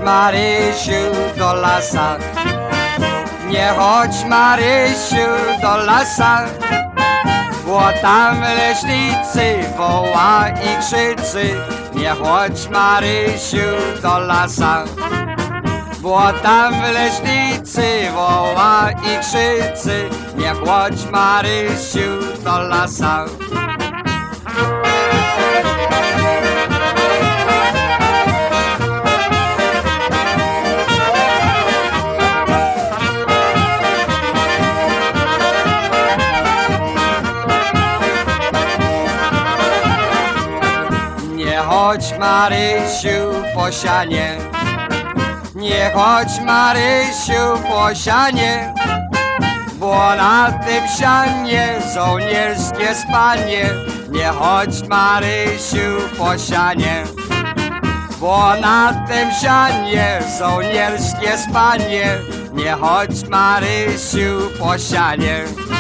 Marysiu, do lasa. Nie chodź, Marysiu, do lasa, bo tam leśnicy woła i krzyczy. Nie chodź, Marysiu, do lasa, bo tam w leśnicy woła i krzyczy. Nie chodź, Marysiu, do lasa. Nie chodź, Marysiu, po sianie. Nie chodź, Marysiu, po sianie, bo na tym sianie żołnierskie spanie. Nie chodź, Marysiu, po sianie, bo na tym sianie żołnierskie spanie. Nie chodź, Marysiu, po sianie.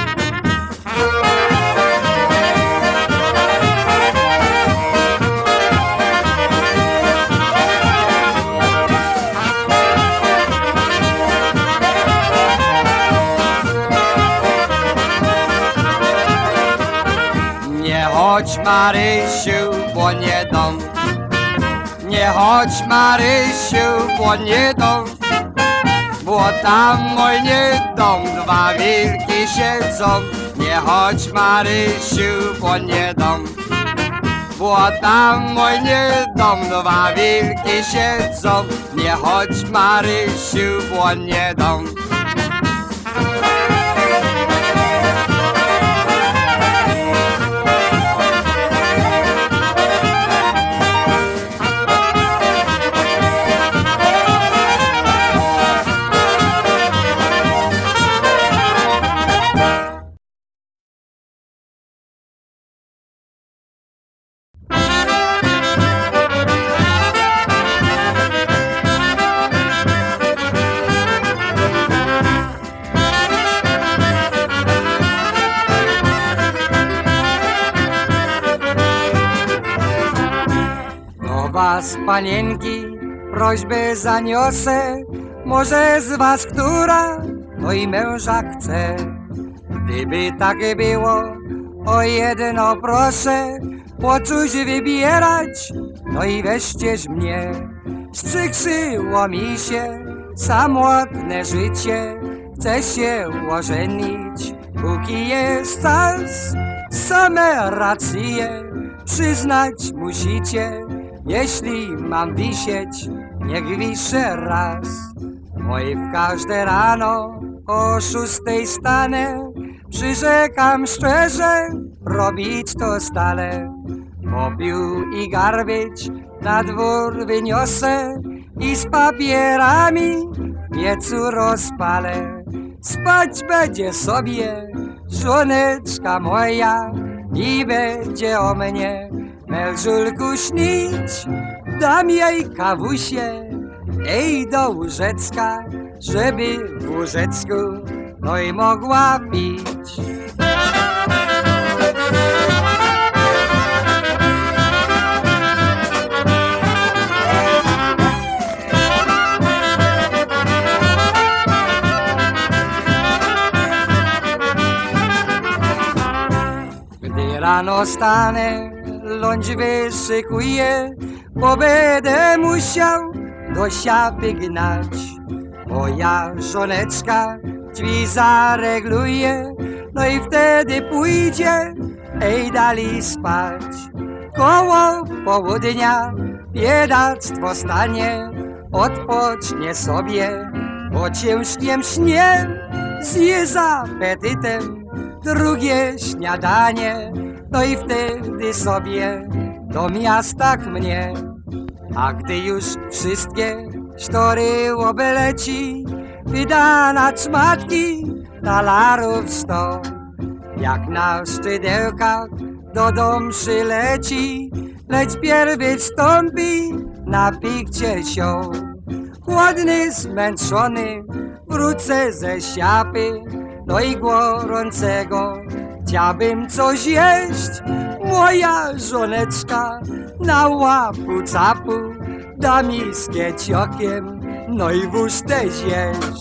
Nie chodź, Marysiu, bo nie dom. Nie chodź, Marysiu, bo nie dom, bo tam mój nie dom dwa wilki siedzą. Nie chodź, Marysiu, bo nie dom, bo tam mój nie dom dwa wilki siedzą. Nie chodź, Marysiu, bo nie dom. Was, panienki, prośbę zaniosę, może z was która, no i męża chce. Gdyby tak było, o jedno proszę, po coś wybierać, no i weźcież mnie. Sprzykrzyło mi się samotne życie, chcę się ożenić, póki jest czas. Same racje przyznać musicie. Jeśli mam wisieć, niech wiszę raz. Oj, w każde rano o 6 stanę, przyrzekam szczerze, robić to stale. Popiół i garbieć na dwór wyniosę i z papierami piecu rozpalę. Spać będzie sobie żoneczka moja i będzie o mnie mężulku śnić. Dam jej kawusie, ej do łóżecka, żeby w łóżecku no i mogła pić. Gdy rano stanę, lądź wyszykuję, bo będę musiał do siapy gnać. Moja żoneczka drzwi zaregluje, no i wtedy pójdzie, ej dali spać. Koło południa biedactwo stanie, odpocznie sobie po ciężkim śnie, zje z apetytem drugie śniadanie, no i wtedy sobie do miasta mnie. A gdy już wszystkie sztory obeleci, wydana czmatki talarów 100. Jak na szczydełkach do domu przyleci, lecz pierwy wstąpi na pikcie sioł. Głodny, zmęczony, wrócę ze siapy, no i gorącego chciałbym coś jeść. Moja żoneczka na łapu capu da mi z kieciokiem no i wóz też jest.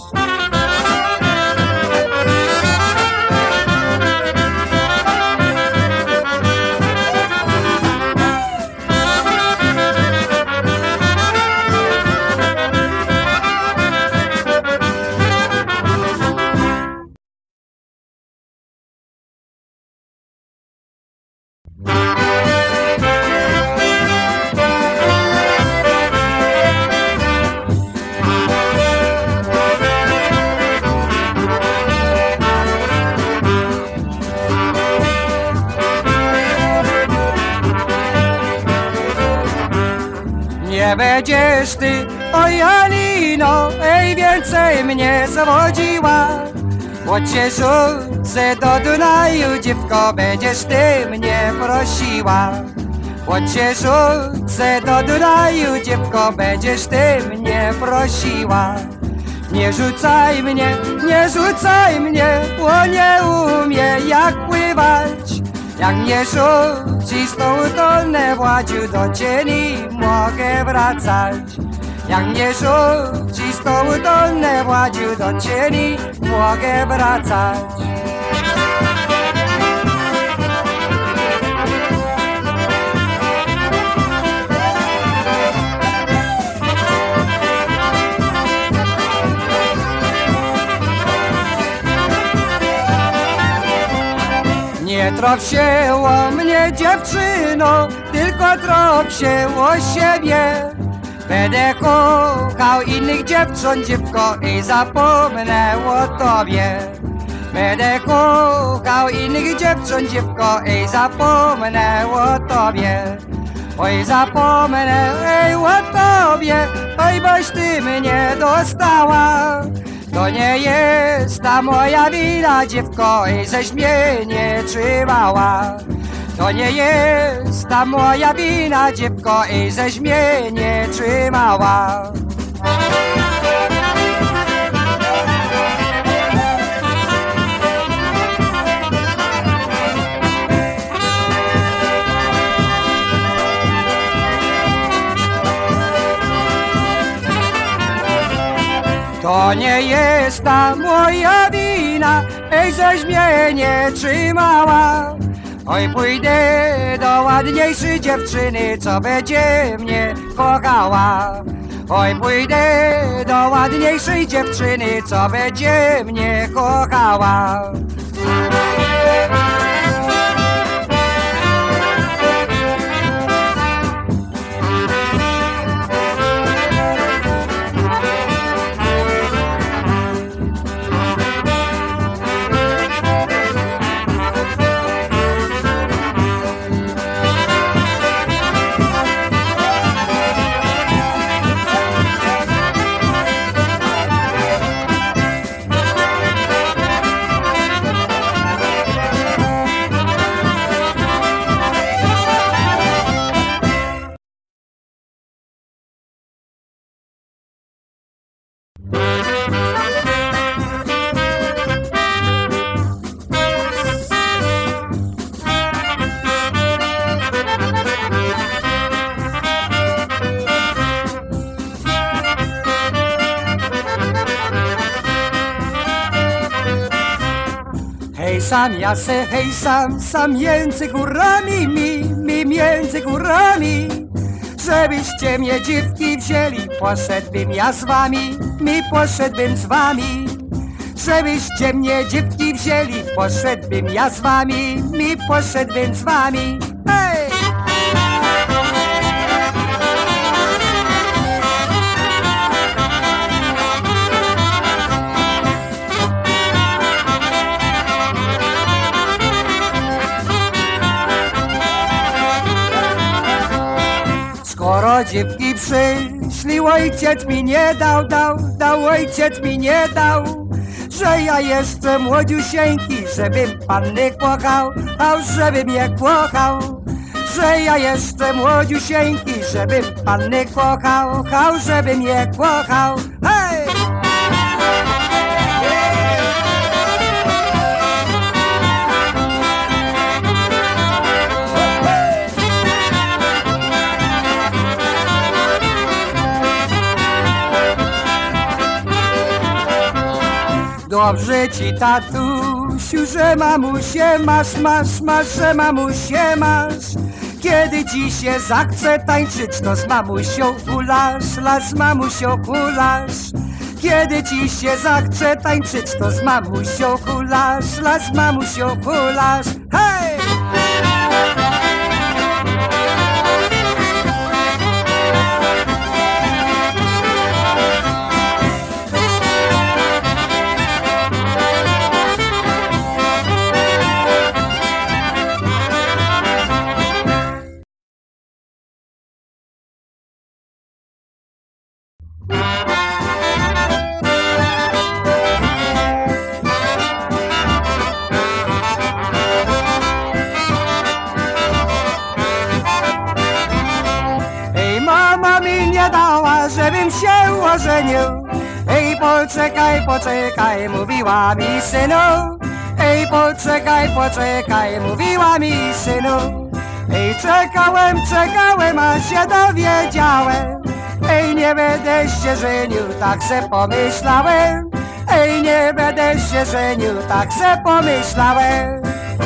Nie będziesz ty, oj Alino, ej więcej mnie zawodziła. Bo cię rzucę do Dunaju, dziewko, będziesz ty mnie prosiła. Bo cię rzucę do Dunaju, dziewko, będziesz ty mnie prosiła. Nie rzucaj mnie, bo nie umiem jak pływać. Jak mnie rzuci z tą dolne Władziu, do cieni mogę wracać. Jak mnie rzuci z tą dolne Władziu, do cieni mogę wracać. Nie trop się o mnie, dziewczyno, tylko trop się o siebie. Będę kochał innych dziewcząt, dziewko, i zapomnę o tobie. Będę kochał innych dziewcząt, dziewko, i zapomnę o tobie. Oj, zapomnę, o tobie, oj, boś ty mnie dostała. To nie jest ta moja wina, dziewko, i żeś mnie nie trzymała. To nie jest ta moja wina, dziewko, i żeś mnie nie trzymała. To nie jest ta moja wina, ej, żeś mnie nie trzymała. Oj, pójdę do ładniejszej dziewczyny, co będzie mnie kochała. Oj, pójdę do ładniejszej dziewczyny, co będzie mnie kochała. Hej sam, ja se, hej sam, sam między górami, mi między górami. Żebyście mnie dziewki wzięli, poszedłbym ja z wami, poszedłbym z wami. Żebyście mnie dziewki wzięli, poszedłbym ja z wami, poszedłbym z wami. Hej! Skoro dziewki przyszli, ojciec mi nie dał, ojciec mi nie dał. Że ja jeszcze młodziusieńki, żebym panny kochał, żebym je kochał. Że ja jeszcze młodziusieńki, żebym panny kochał, żebym je kochał. Hej! dobrze ci, tatusiu, że mamusie masz, że mamusie masz. Kiedy ci się zachce tańczyć, to z mamusią hulasz, las z mamusią hulasz. Kiedy ci się zachce tańczyć, to z mamusią hulasz, las z mamusią hulasz. Hej! Mama mi nie dała, żebym się ożenił. Ej, poczekaj, mówiła mi synu. Ej, poczekaj, mówiła mi synu. Ej, czekałem, a się dowiedziałem. Ej, nie będę się żenił, tak se pomyślałem. Ej, nie będę się żenił, tak se pomyślałem.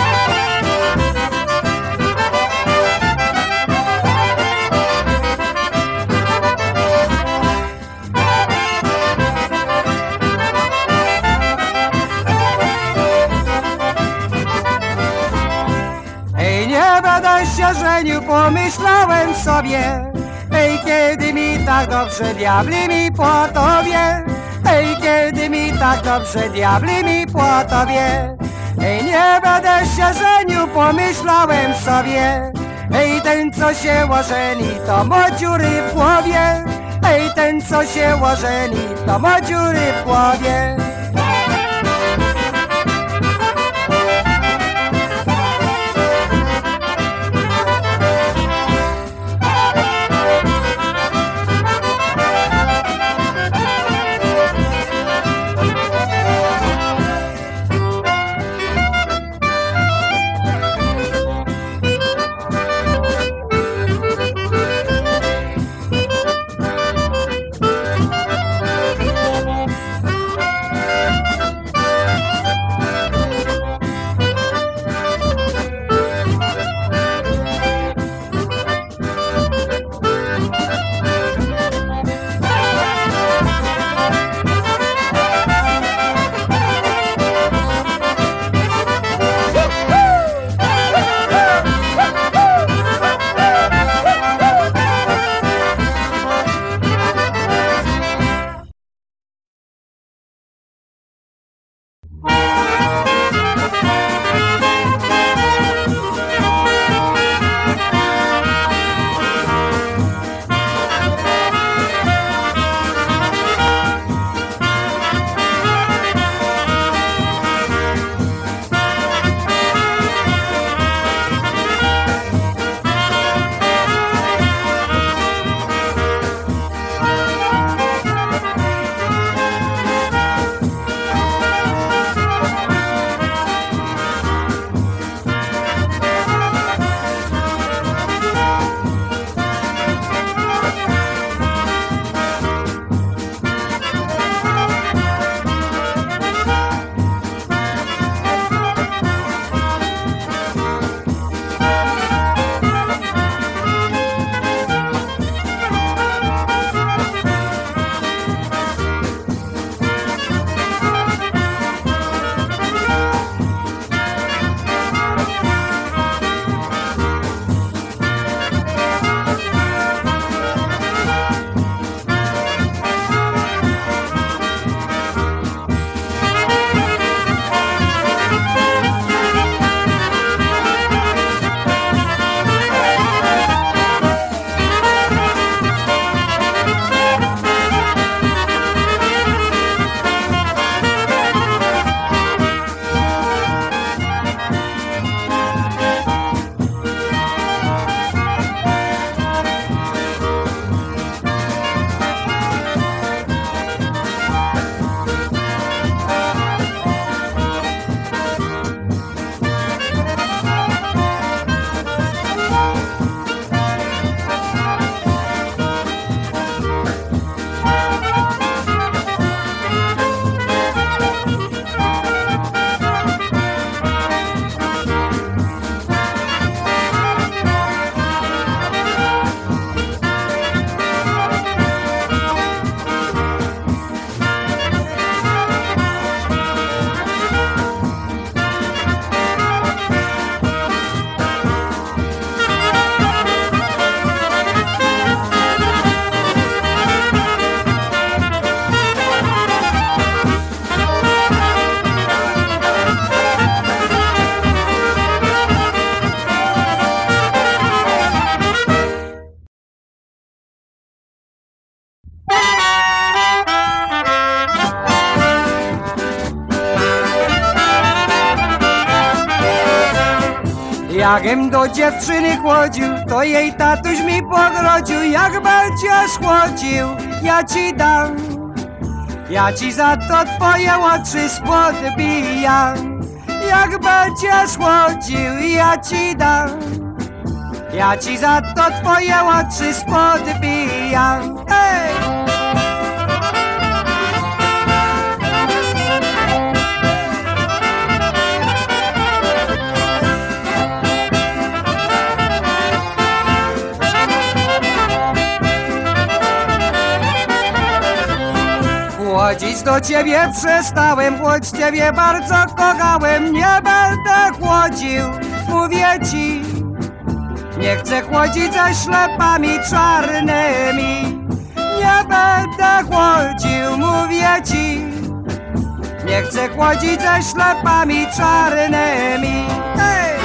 Nie będę się żenił, pomyślałem sobie. Ej, kiedy mi tak dobrze, diabli mi po tobie. Ej, kiedy mi tak dobrze, diabli mi po tobie. Ej, nie będę się żenił, pomyślałem sobie. Ej, ten co się ożeni, to ma dziury w głowie. Ej, ten co się ożeni, to ma dziury w głowie. Jakem do dziewczyny chłodził, to jej tatuś mi pogrodził. Jak będziesz chłodził, ja ci dam. Ja ci za to twoje oczy spodbijam. Jak będziesz chłodził, ja ci dam. Ja ci za to twoje oczy spodbijam. Hej! Chłodzić do ciebie przestałem, choć ciebie bardzo kochałem. Nie będę chłodził, mówię ci. Nie chcę chłodzić ze ślepami czarnymi. Nie będę chłodził, mówię ci. Nie chcę chłodzić ze ślepami czarnymi. Hej!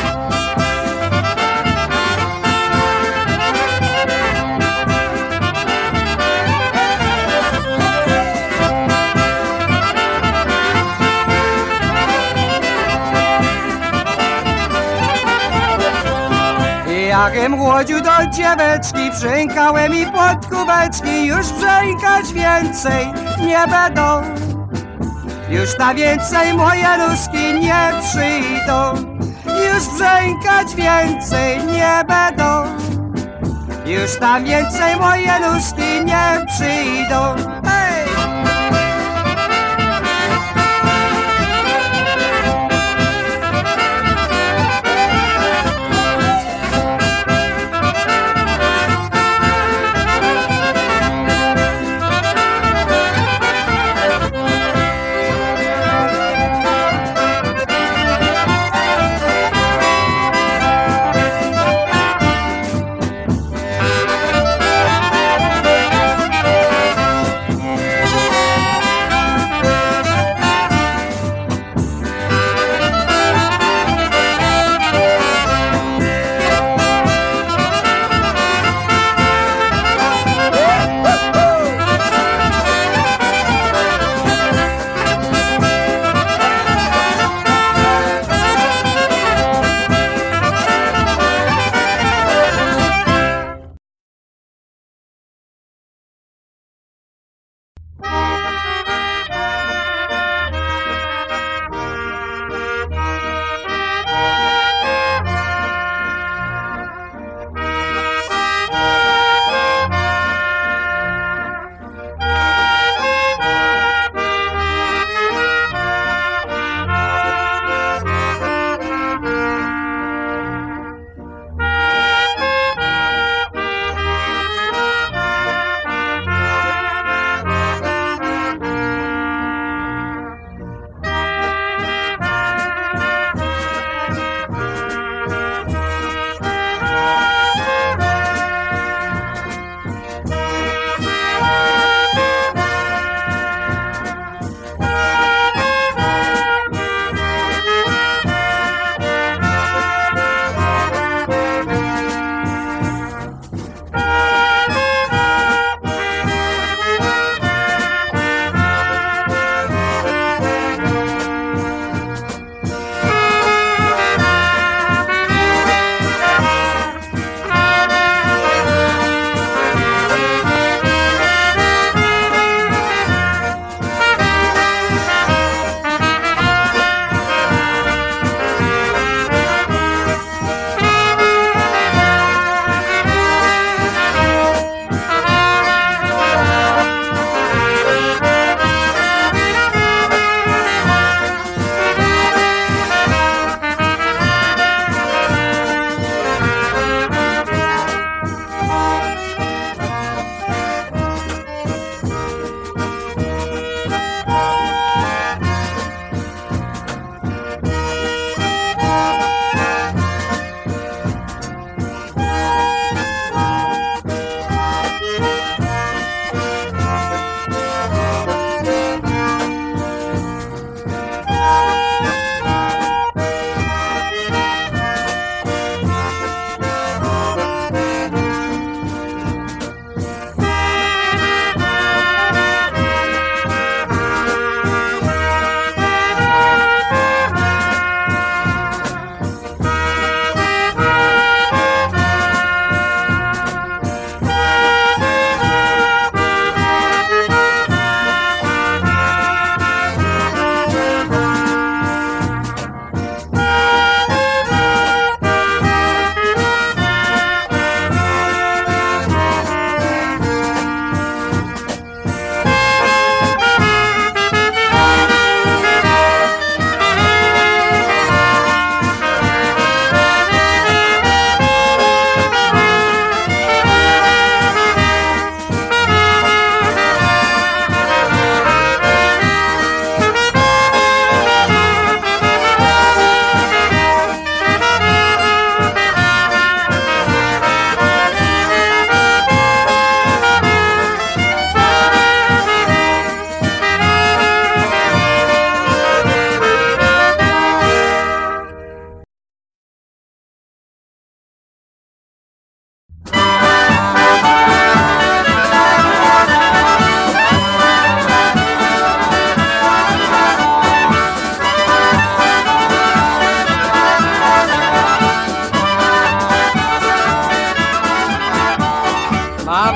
Jakem chłodził do dzieweczki, brzękałem i pod kubeczki. Już brzękać więcej nie będą. Już na więcej moje nóżki nie przyjdą. Już brzękać więcej nie będą. Już na więcej moje nóżki nie przyjdą. Hej!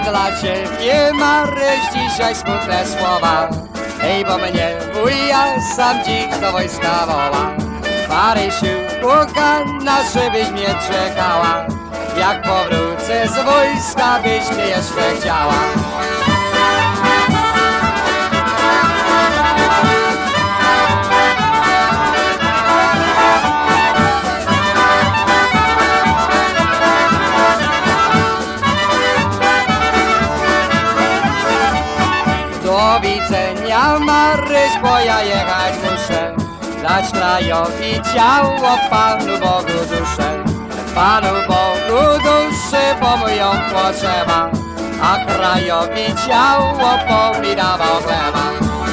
dla ciebie, Maryś, dzisiaj smutne słowa. Ej, bo mnie wuja sam dziś do wojska woła. Marysiu, kochana, żebyś mnie czekała. Jak powrócę z wojska, byś mnie jeszcze chciała. Do widzenia, Maryś, bo ja jechać muszę. Dać krajowi ciało, Panu Bogu duszę. Panu Bogu duszy, bo mu ją potrzeba, a krajowi ciało, bo mi dawał chleba.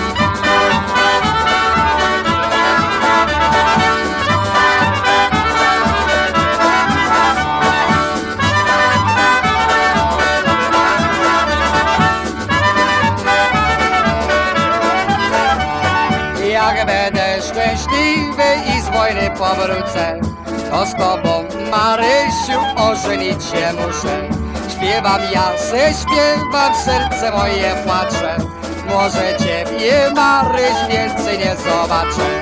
Jak będę szczęśliwy i z wojny powrócę, to z tobą, Marysiu, ożenić się muszę. Śpiewam ja se, śpiewam, serce moje płacze. Może ciebie, Maryś, więcej nie zobaczę.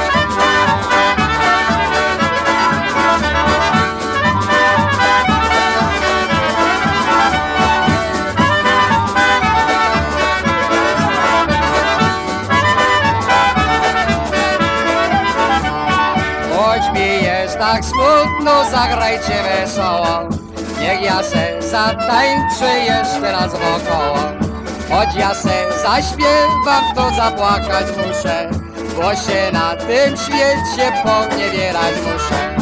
Choć mi jest tak smutno, zagrajcie wesoło. Niech ja se zatańczę jeszcze raz wokoło. Choć ja se zaśpiewam, to zapłakać muszę, bo się na tym świecie poniewierać muszę.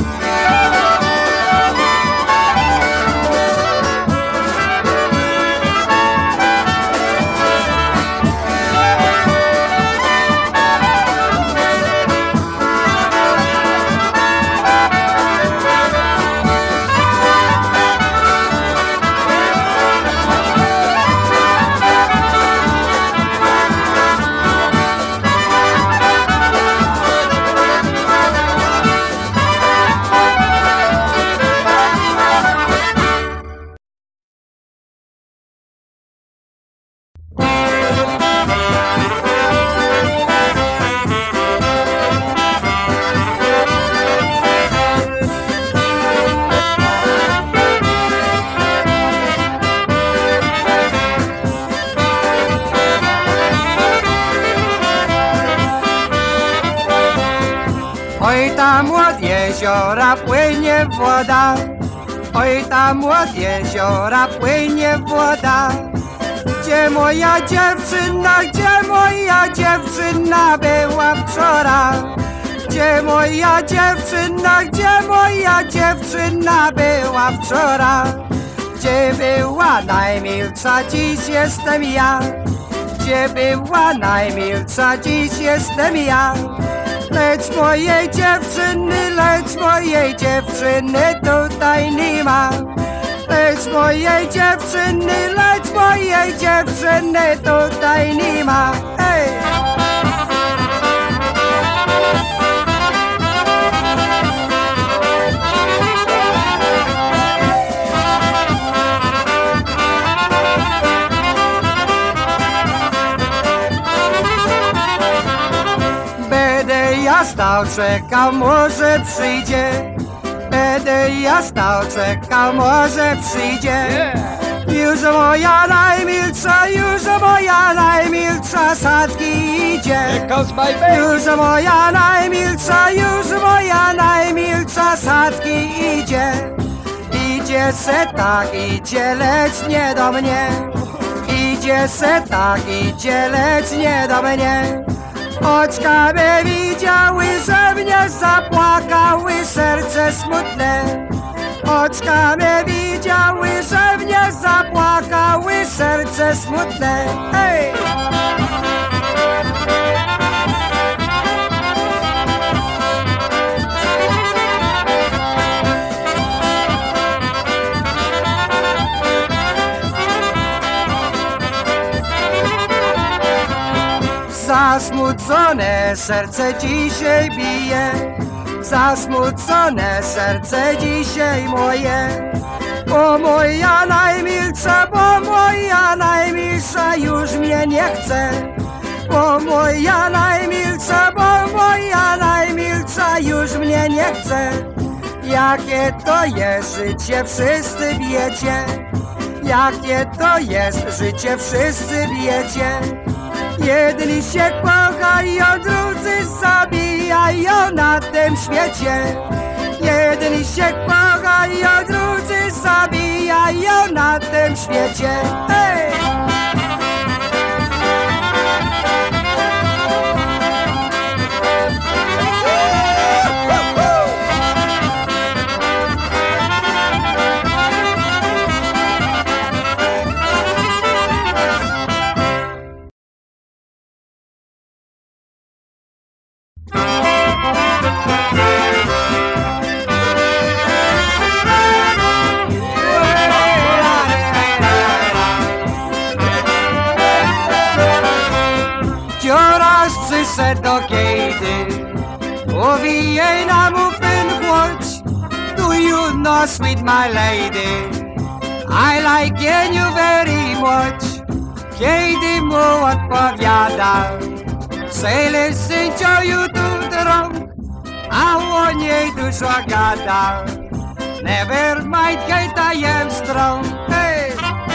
Oj, tam od jeziora płynie woda, oj, tam od jeziora płynie woda. Gdzie moja dziewczyna była wczoraj? Gdzie moja dziewczyna była wczoraj? Gdzie była najmilsza, dziś jestem ja. Gdzie była najmilsza, dziś jestem ja. Lecz mojej dziewczyny tutaj nie ma. Lecz mojej dziewczyny tutaj nie ma. Hej! Ja stał, czekał, może przyjdzie. Będę ja stał, czekał, może przyjdzie. Już moja najmilsza sadki idzie. Już moja najmilsza sadki idzie. Idzie se tak, idzie, lecz nie do mnie. Idzie se tak, idzie, lecz nie do mnie. Oczka by widziały, że mnie zapłakały serce smutne. Oczka by widziały, że mnie zapłakały serce smutne. Hej! Zasmucone serce dzisiaj bije, zasmucone serce dzisiaj moje. O moja najmilsza, bo moja najmilsza już mnie nie chce. O moja najmilsza, bo moja najmilsza już mnie nie chce. Jakie to jest życie, wszyscy wiecie. Jakie to jest życie, wszyscy wiecie. Jedni się kochają, drudzy zabijają na tym świecie. Jedni się kochają, drudzy zabijają na tym świecie. Hej! Przyszedł do Kejdy, mówi jej na mupin watch. Do you know, sweet my lady, I like you very much. Kejdy mu odpowiada, say listen to you do the wrong, a o niej dużo gada. Never mind, Kate, I am strong. Hey!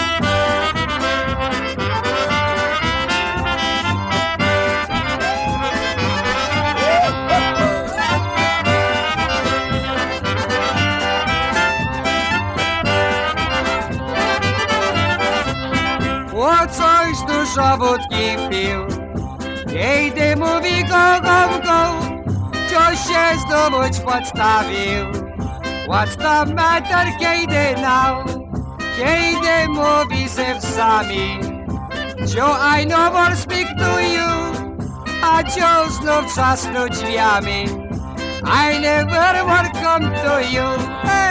O coś dużo wódki pił, Kejdy mówi go, go, go, coś się zdobyć podstawił. What's the matter, Kejdy, now? Kejdy mówi ze wsami, Joe, I no more speak to you. A Joe znów trzasnął drzwiami, I never more come to you.